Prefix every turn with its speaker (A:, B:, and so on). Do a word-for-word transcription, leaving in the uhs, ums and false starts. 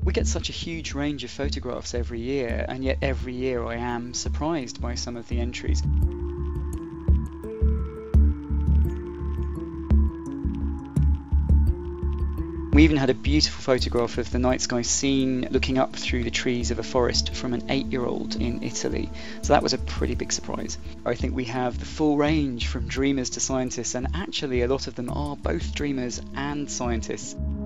A: We get such a huge range of photographs every year, and yet every year I am surprised by some of the entries. We even had a beautiful photograph of the night sky seen looking up through the trees of a forest from an eight-year-old in Italy. So that was a pretty big surprise. I think we have the full range from dreamers to scientists, and actually a lot of them are both dreamers and scientists.